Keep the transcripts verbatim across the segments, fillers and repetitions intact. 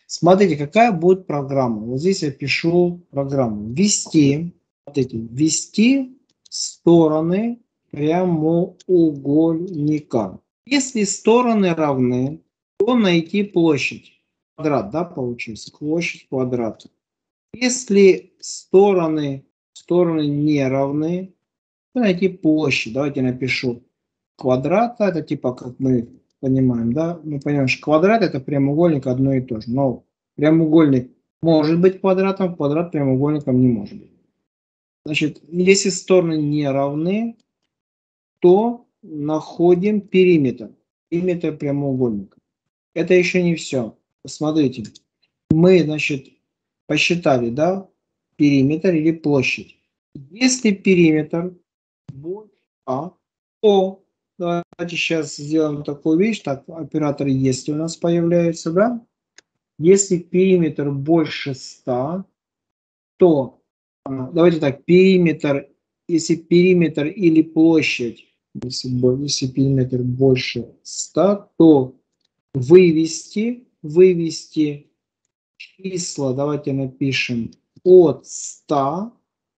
Смотрите, какая будет программа. Вот здесь я пишу программу. Ввести, смотрите, ввести стороны прямоугольника. Если стороны равны, то найти площадь. Квадрат, да, получился? Площадь квадрата. Если стороны, стороны не равны, то найти площадь. Давайте напишу квадрата. Это типа, как мы понимаем, да? Мы понимаем, что квадрат это прямоугольник одно и то же. Но прямоугольник может быть квадратом, квадрат прямоугольником не может быть. Значит, если стороны не равны, то находим периметр. Периметр прямоугольника. Это еще не все. Посмотрите. Мы, значит, посчитали, да, периметр или площадь. Если периметр больше А, то давайте сейчас сделаем такую вещь. Так, оператор если у нас появляется, да. Если периметр больше ста, то давайте так, периметр, если периметр или площадь, если, если периметр больше ста, то вывести, вывести числа, давайте напишем от ста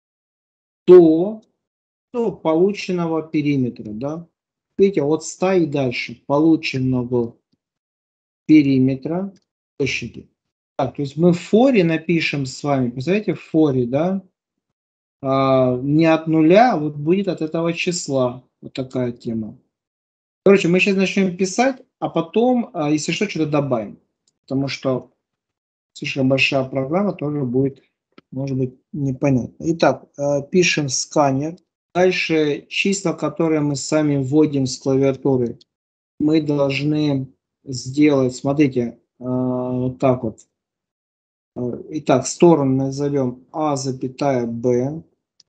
до, до полученного периметра, да. Видите, от ста и дальше полученного периметра площади. Так, то есть мы в форе напишем с вами, представляете, в форе, да, а, не от нуля, а вот будет от этого числа. Вот такая тема. Короче, мы сейчас начнем писать, а потом, а, если что, что-то добавим. Потому что слишком большая программа тоже будет, может быть, непонятно. Итак, а, пишем сканер. Дальше числа, которые мы сами вводим с клавиатуры, мы должны сделать, смотрите, а, вот так вот. Итак, сторону назовем А, запятая Б.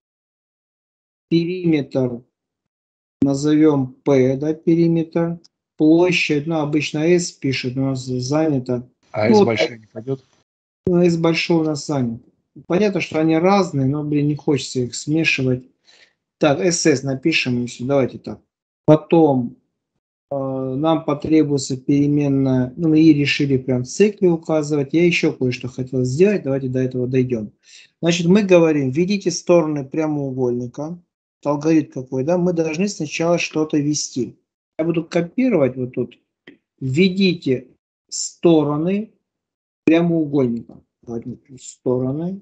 Периметр назовем P, да, периметр. Площадь, ну, обычно S пишет, у нас занято. А ну, S вот, большой не пойдет? Ну, S большой у нас занят. Понятно, что они разные, но, блин, не хочется их смешивать. Так, эс эс напишем еще, давайте так. Потом э, нам потребуется переменная, ну, мы и решили прям в цикле указывать. Я еще кое-что хотел сделать, давайте до этого дойдем. Значит, мы говорим, введите стороны прямоугольника. Алгоритм какой, да, мы должны сначала что-то ввести. Я буду копировать вот тут. Введите стороны прямоугольника. Стороны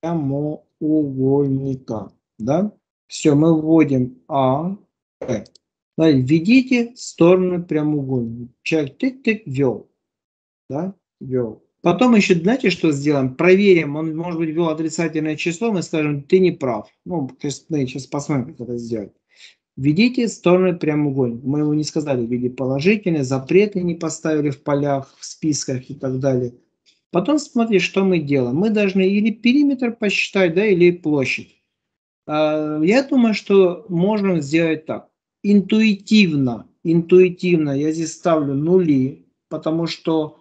прямоугольника. Да? Все, мы вводим А, Б. Введите стороны прямоугольника. Человек тык-тык ввел. Да? Ввел. Потом еще, знаете, что сделаем? Проверим, он, может быть, ввел отрицательное число, мы скажем, ты не прав. Ну, то есть, мы сейчас посмотрим, как это сделать. Введите стороны прямоугольника. Мы его не сказали в виде положительной, запреты не поставили в полях, в списках и так далее. Потом смотри, что мы делаем. Мы должны или периметр посчитать, да, или площадь. Я думаю, что можем сделать так. Интуитивно, интуитивно я здесь ставлю нули, потому что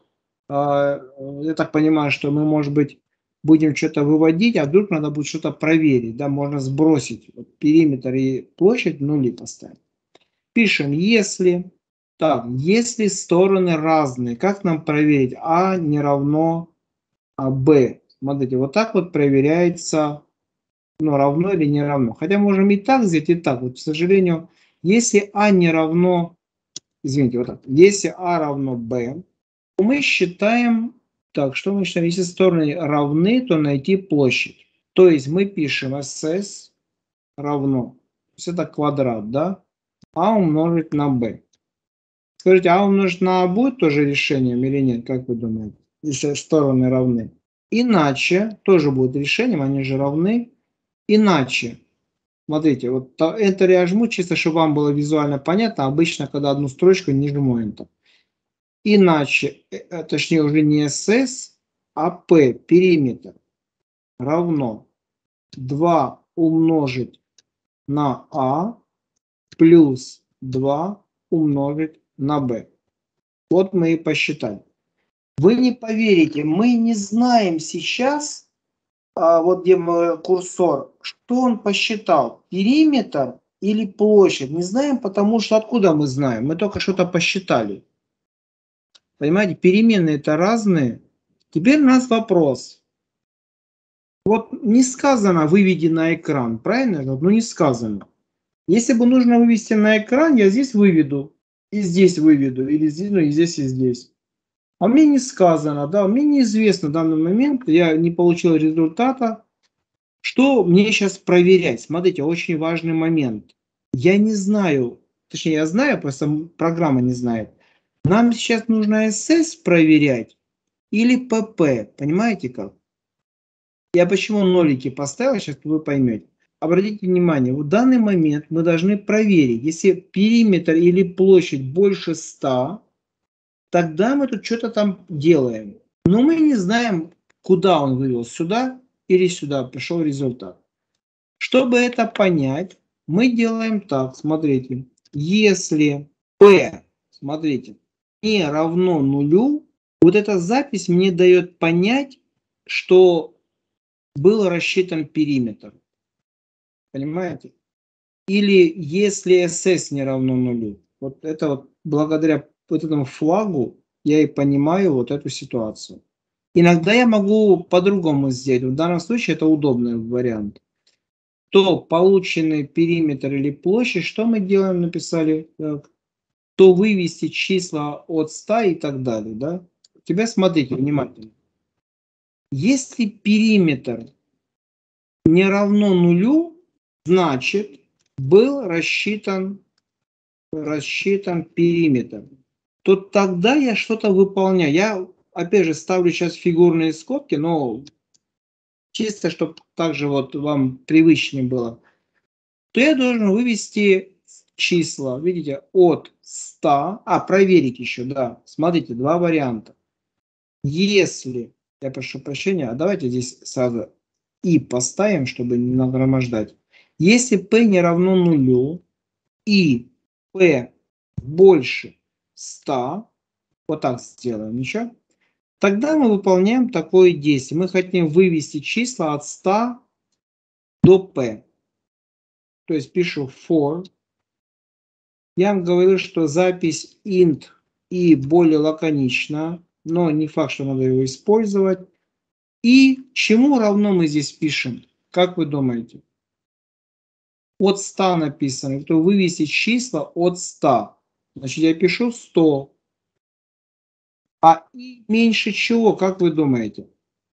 я так понимаю, что мы, может быть, будем что-то выводить, а вдруг надо будет что-то проверить, да, можно сбросить вот, периметр и площадь нули поставить. Пишем, если, так, если стороны разные, как нам проверить? А не равно а, Б. Смотрите, вот так вот проверяется, ну, равно или не равно. Хотя можем и так сделать, и так. Вот, к сожалению, если А не равно, извините, вот так, если А равно Б, то мы считаем, так, что мы считаем, если стороны равны, то найти площадь. То есть мы пишем эс эс равно, то есть это квадрат, да, А умножить на Б. Скажите, А умножить на А будет тоже решением или нет, как вы думаете, если стороны равны? Иначе, тоже будет решением, они же равны. Иначе, смотрите, вот Enter я жму, чисто чтобы вам было визуально понятно, обычно, когда одну строчку не жму Enter. Иначе, точнее уже не эс эс, а P, периметр, равно два умножить на А плюс два умножить на Б. Вот мы и посчитали. Вы не поверите, мы не знаем сейчас, а вот где мой курсор, что он посчитал, периметр или площадь. Не знаем, потому что откуда мы знаем? Мы только что-то посчитали. Понимаете, переменные это разные, Теперь у нас вопрос. Вот не сказано «выведи на экран», правильно? Ну не сказано. Если бы нужно вывести на экран, я здесь выведу, и здесь выведу, или здесь, ну и здесь, и здесь. А мне не сказано, да, мне неизвестно в данный момент, я не получил результата. Что мне сейчас проверять? Смотрите, очень важный момент. Я не знаю, точнее я знаю, просто программа не знает. Нам сейчас нужно эс эс проверять или пэ пэ, понимаете как? Я почему нолики поставил, сейчас вы поймете. Обратите внимание, в данный момент мы должны проверить, если периметр или площадь больше ста, тогда мы тут что-то там делаем. Но мы не знаем, куда он вывел, сюда или сюда пришел результат. Чтобы это понять, мы делаем так, смотрите. Если p, смотрите, не равно нулю, вот эта запись мне дает понять, что был рассчитан периметр. Понимаете? Или если эс эс не равно нулю. Вот это вот благодаря вот этому флагу я и понимаю вот эту ситуацию. Иногда я могу по-другому сделать. В данном случае это удобный вариант. То полученный периметр или площадь, что мы делаем, написали, то вывести числа от ста и так далее. Да? Тебя смотрите внимательно. Если периметр не равно нулю, значит был рассчитан, рассчитан периметр. То тогда я что-то выполняю. Я опять же ставлю сейчас фигурные скобки, но чисто, чтобы также вот вам привычнее было. То я должен вывести числа, видите, от ста, а, проверить еще, да, смотрите, два варианта. Если, я прошу прощения, а давайте здесь сразу и поставим, чтобы не нагромождать. Если p не равно нулю и p больше ста, вот так сделаем, ничего, тогда мы выполняем такое действие. Мы хотим вывести числа от ста до p. То есть пишу for. Я вам говорю, что запись int и более лаконична, но не факт, что надо его использовать. И чему равно мы здесь пишем? Как вы думаете? От ста написано, то вывести числа от ста. Значит, я пишу сто. А и меньше чего, как вы думаете?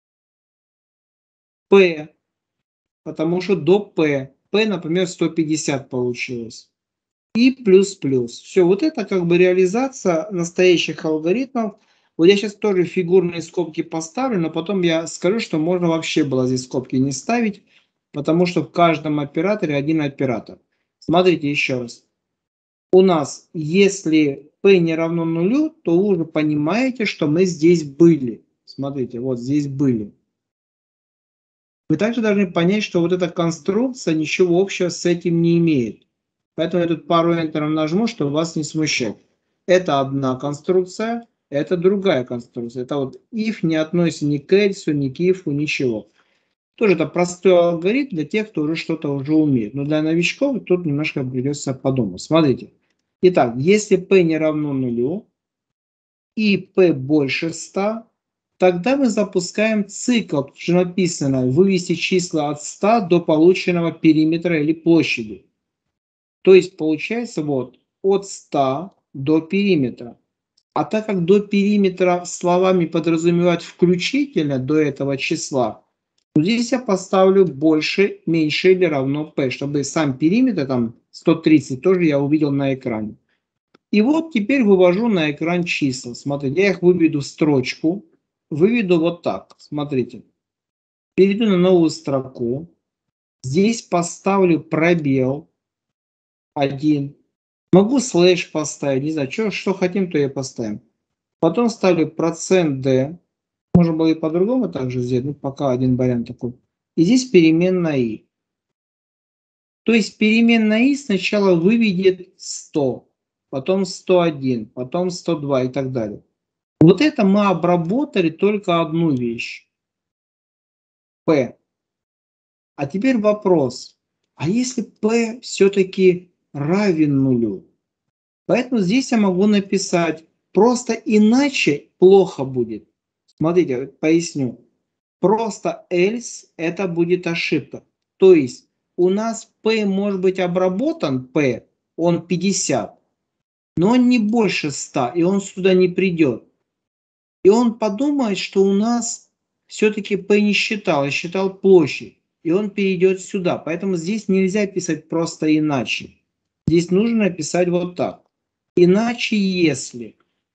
P. Потому что до P. P, например, сто пятьдесят получилось. И плюс-плюс. Все, вот это как бы реализация настоящих алгоритмов. Вот я сейчас тоже фигурные скобки поставлю, но потом я скажу, что можно вообще было здесь скобки не ставить, потому что в каждом операторе один оператор. Смотрите еще раз. У нас, если p не равно нулю, то вы уже понимаете, что мы здесь были. Смотрите, вот здесь были. Вы также должны понять, что вот эта конструкция ничего общего с этим не имеет. Поэтому я тут пару энтеров нажму, чтобы вас не смущать. Это одна конструкция, это другая конструкция. Это вот if не относится ни к else, ни к if, ничего. Тоже это простой алгоритм для тех, кто уже что-то уже умеет. Но для новичков тут немножко придется подумать. Смотрите. Итак, если p не равно нулю и p больше ста, тогда мы запускаем цикл, что написано, вывести числа от ста до полученного периметра или площади. То есть получается вот от ста до периметра. А так как до периметра словами подразумевать включительно до этого числа, то здесь я поставлю больше, меньше или равно p, чтобы сам периметр, там сто тридцать, тоже я увидел на экране. И вот теперь вывожу на экран числа. Смотрите, я их выведу в строчку. Выведу вот так. Смотрите. Перейду на новую строку. Здесь поставлю пробел один. Могу слэш поставить. Не знаю, что, что хотим, то и поставим. Потом ставлю процент d. Можно было и по-другому также сделать. Ну, пока один вариант такой. И здесь переменная i. То есть переменная i сначала выведет сто. Потом сто один, потом сто два и так далее. Вот это мы обработали только одну вещь. P. А теперь вопрос. А если P все-таки равен нулю? Поэтому здесь я могу написать просто иначе плохо будет. Смотрите, поясню. Просто else это будет ошибка. То есть у нас P может быть обработан, P, он пятьдесят, но он не больше ста, и он сюда не придет. И он подумает, что у нас все-таки P не считал, а считал площадь. И он перейдет сюда. Поэтому здесь нельзя писать просто иначе. Здесь нужно писать вот так. Иначе если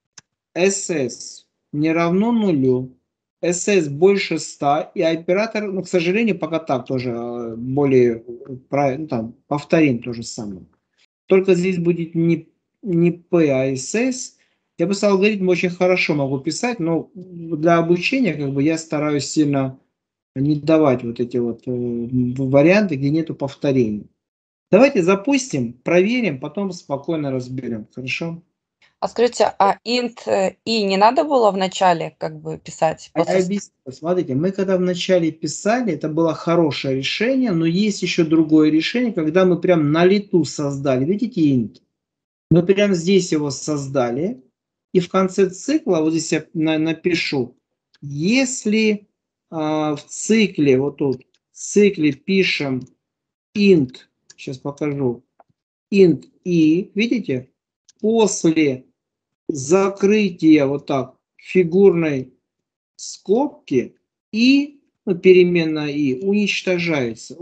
эс-эс не равно нулю, эс-эс больше ста, и оператор, ну, к сожалению, пока так тоже более правильно, ну, там, повторим то же самое. Только здесь будет не, не P, а эс-эс. Я просто алгоритм очень хорошо могу писать, но для обучения как бы я стараюсь сильно не давать вот эти вот э, варианты, где нету повторений. Давайте запустим, проверим, потом спокойно разберем. Хорошо? А скажите, а int и не надо было в начале как бы писать? А я После... объясню. Смотрите, мы когда вначале писали, это было хорошее решение, но есть еще другое решение, когда мы прям на лету создали. Видите, int? Мы прям здесь его создали, и в конце цикла, вот здесь я на, напишу, если э, в цикле, вот тут, в цикле пишем int, сейчас покажу, int и, видите, после закрытия вот так фигурной скобки и, ну, переменная и уничтожается,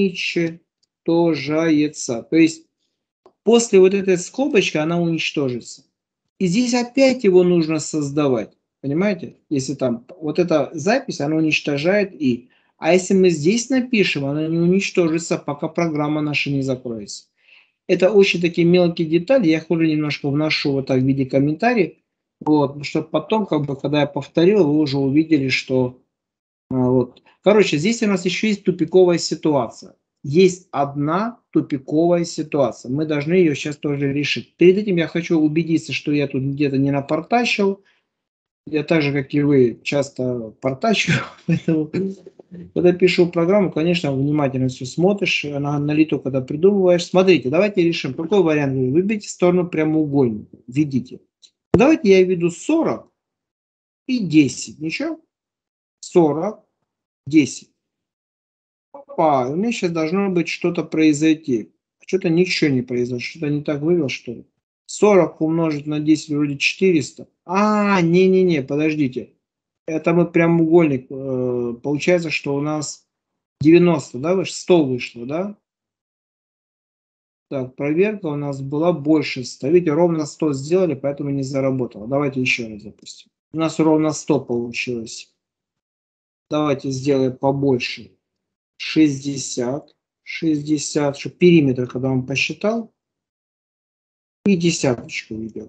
уничтожается. То есть после вот этой скобочки она уничтожится. И здесь опять его нужно создавать. Понимаете? Если там вот эта запись, она уничтожает и. А если мы здесь напишем, она не уничтожится, пока программа наша не закроется. Это очень такие мелкие детали, я их уже немножко вношу вот так в виде комментариев, вот, чтобы потом, как бы, когда я повторил, вы уже увидели, что а, вот. Короче, здесь у нас еще есть тупиковая ситуация. Есть одна тупиковая ситуация. Мы должны ее сейчас тоже решить. Перед этим я хочу убедиться, что я тут где-то не напортачил. Я так же, как и вы, часто портачу. Поэтому, когда пишу программу, конечно, внимательно все смотришь. На, на лету, когда придумываешь. Смотрите, давайте решим. Какой вариант? Выберите сторону прямоугольника. Введите. Давайте я введу сорок и десять. Ничего? сорок, десять. Опа, у меня сейчас должно быть что-то произойти. Что-то ничего не произошло. Что-то не так вывел, что ли? сорок умножить на десять вроде четыреста. А, не-не-не, подождите. Это мы прямоугольник. Э, получается, что у нас девяносто, да, выше, сто вышло, да? Так, проверка у нас была больше ста. Видите, ровно сто сделали, поэтому не заработало. Давайте еще раз запустим. У нас ровно сто получилось. Давайте сделаем побольше. шестьдесят. шестьдесят, что периметр, когда он посчитал, и десяточку видел.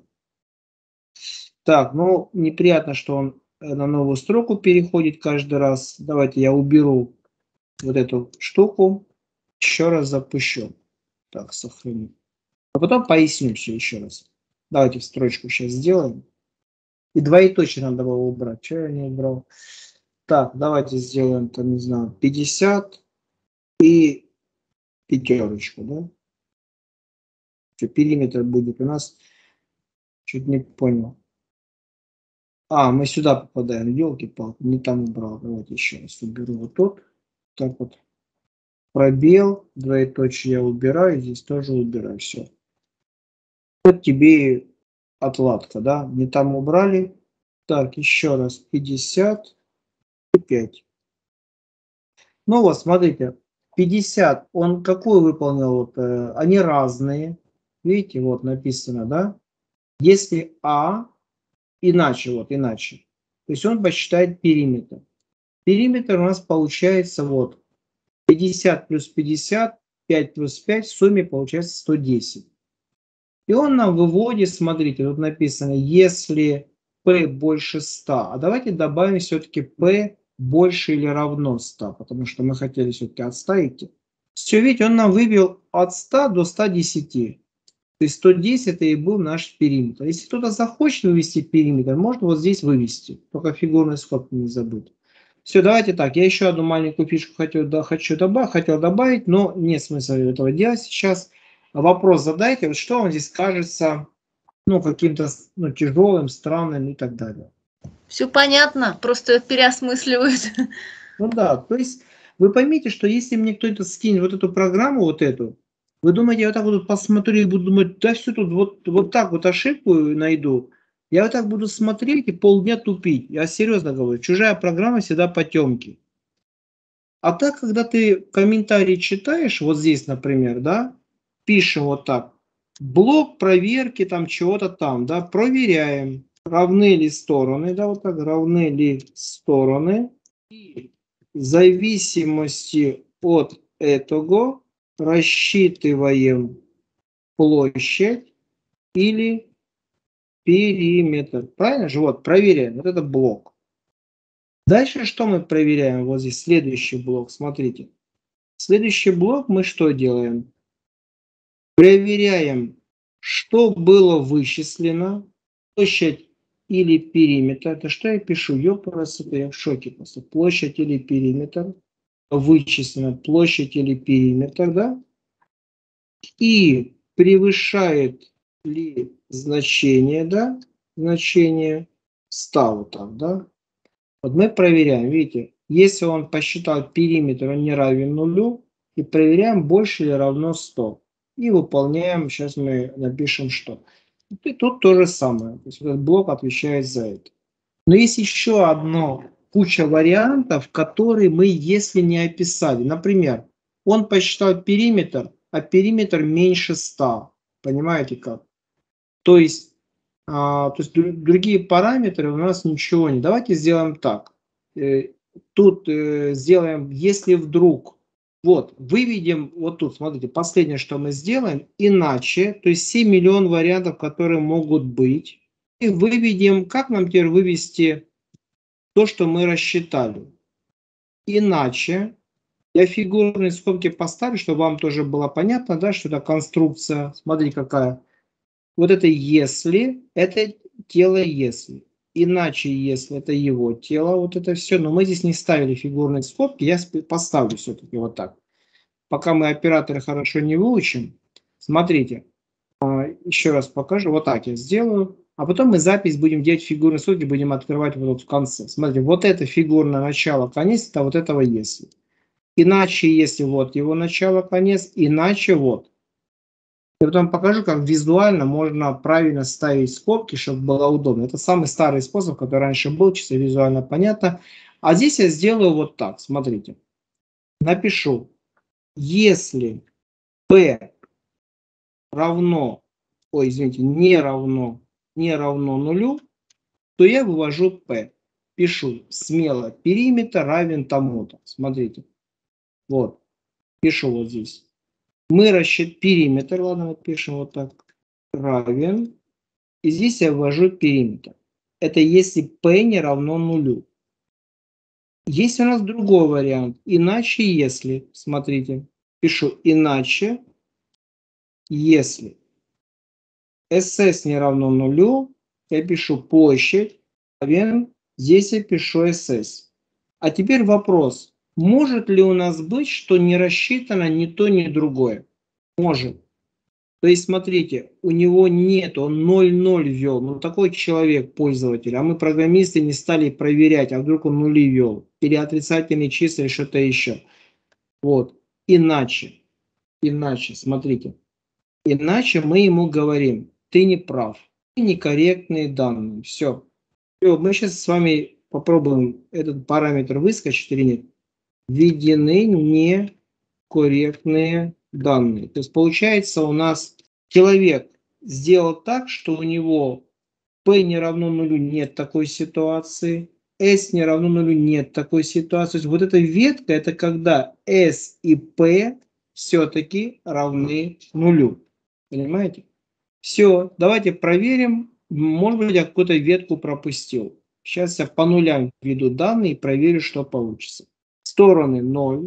Так, ну, неприятно, что он на новую строку переходит каждый раз. Давайте я уберу вот эту штуку, еще раз запущу. Так, сохраню. А потом поясню все еще раз. Давайте в строчку сейчас сделаем. И двоеточие надо было убрать. Что я не убрал? Так, давайте сделаем, там, не знаю, пятьдесят и пятерочку, да? Что периметр будет у нас? Чуть не понял. А, мы сюда попадаем. Елки-палки, не там убрал. Давайте еще раз уберу вот тут. Так вот. Пробел, двоеточие я убираю, здесь тоже убираю. Все. Вот тебе и отладка, да? Не там убрали. Так, еще раз. пятьдесят и пять. Ну вот, смотрите. пятьдесят, он какой выполнил? Вот, э, они разные. Видите, вот написано, да? Если А, иначе, вот иначе. То есть он посчитает периметр. Периметр у нас получается вот пятьдесят плюс пятьдесят, пять плюс пять, в сумме получается сто десять. И он нам выводит, смотрите, тут написано, если P больше ста. А давайте добавим все-таки P больше или равно ста, потому что мы хотели все-таки от ста идти. Все, видите, он нам вывел от ста до ста десяти. То есть сто десять это и был наш периметр. Если кто-то захочет вывести периметр, можно вот здесь вывести. Только фигурный скобки не забудь. Все, давайте так. Я еще одну маленькую фишку хотел, да, хочу добавить, хотел добавить, но нет смысла этого делать сейчас. Вопрос задайте, вот что вам здесь кажется, ну, каким-то, ну, тяжелым, странным и так далее. Все понятно, просто переосмысливают. Ну да, то есть вы поймите, что если мне кто-то скинет вот эту программу, вот эту, вы думаете, я вот так вот посмотрю и буду думать, да все тут вот, вот так вот ошибку найду. Я вот так буду смотреть и полдня тупить. Я серьезно говорю, чужая программа всегда потемки. А так, когда ты комментарий читаешь, вот здесь, например, да, пишем вот так, блок проверки там чего-то там, да, проверяем, равны ли стороны, да, вот так, равны ли стороны, и в зависимости от этого рассчитываем площадь или периметр. Правильно же? Вот, проверяем, вот это блок. Дальше что мы проверяем? Вот здесь следующий блок, смотрите. Следующий блок мы что делаем? Проверяем, что было вычислено, площадь или периметр. Это что я пишу? Ёпарас, это я в шоке просто. Площадь или периметр. Вычислено площадь или периметр, да? И превышает ли значение, да? Значение ста вот так, да? Вот мы проверяем, видите, если он посчитал периметр, он не равен нулю, и проверяем, больше или равно сто. И выполняем, сейчас мы напишем что. И тут то же самое, то есть этот блок отвечает за это. Но есть еще одно, куча вариантов, которые мы, если не описали. Например, он посчитал периметр, а периметр меньше ста. Понимаете как? То есть, а, то есть другие параметры у нас ничего не. Давайте сделаем так. Тут э, сделаем, если вдруг, вот, выведем, вот тут, смотрите, последнее, что мы сделаем, иначе, то есть семь миллионов вариантов, которые могут быть, и выведем, как нам теперь вывести то, что мы рассчитали. Иначе, я фигурные скобки поставлю, чтобы вам тоже было понятно, да, что это конструкция, смотрите какая. Вот это если, это тело если. Иначе, если это его тело, вот это все. Но мы здесь не ставили фигурные скобки, я поставлю все-таки вот так. Пока мы операторы хорошо не выучим. Смотрите, еще раз покажу. Вот так я сделаю. А потом мы запись будем делать фигурные скобки, будем открывать вот в конце. Смотрите, вот это фигурное начало, конец, это вот этого если. Иначе, если вот его начало, конец, иначе вот. Я потом покажу, как визуально можно правильно ставить скобки, чтобы было удобно. Это самый старый способ, который раньше был, чисто визуально понятно. А здесь я сделаю вот так, смотрите. Напишу, если P равно, ой, извините, не равно, не равно нулю, то я вывожу P. Пишу смело, периметр равен тому-то. Смотрите. Вот. Пишу вот здесь. Мы рассчитываем периметр, ладно, вот пишем вот так, равен. И здесь я ввожу периметр. Это если P не равно нулю. Есть у нас другой вариант. Иначе если. Смотрите. Пишу иначе если. эс эс не равно нулю. Я пишу площадь. Равен. Здесь я пишу эс эс. А теперь вопрос. Может ли у нас быть, что не рассчитано ни то, ни другое? Может. То есть, смотрите, у него нет, он ноль ноль ввел, ну такой человек, пользователь, а мы, программисты, не стали проверять, а вдруг он нули ввел, или отрицательные числа, или что-то еще. Вот, иначе, иначе, смотрите, иначе мы ему говорим, ты не прав, ты некорректные данные, все. Все, мы сейчас с вами попробуем этот параметр выскочить или нет. Введены некорректные данные. То есть получается у нас человек сделал так, что у него P не равно нулю, нет такой ситуации, S не равно нулю, нет такой ситуации. То есть вот эта ветка, это когда S и P все-таки равны нулю. Понимаете? Все, давайте проверим. Может быть, я какую-то ветку пропустил. Сейчас я по нулям введу данные и проверю, что получится. Стороны ноль,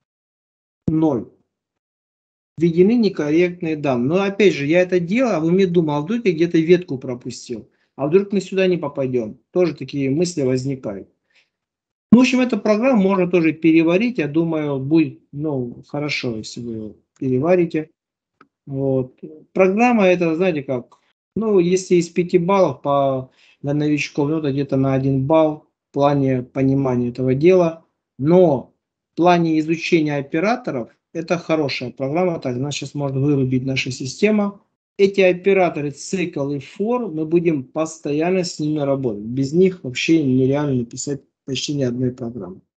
ноль. Введены некорректные данные. Но опять же, я это делал, а в уме думал, а вдруг я где-то ветку пропустил. А вдруг мы сюда не попадем. Тоже такие мысли возникают. Ну, в общем, эту программу можно тоже переварить. Я думаю, будет ну, хорошо, если вы ее переварите. Вот. Программа это, знаете как, ну, если из пяти баллов по для новичков, ну, это где-то на один балл в плане понимания этого дела. Но в плане изучения операторов это хорошая программа, так нас сейчас может вырубить наша система. Эти операторы цикл и for, мы будем постоянно с ними работать. Без них вообще нереально написать почти ни одной программы.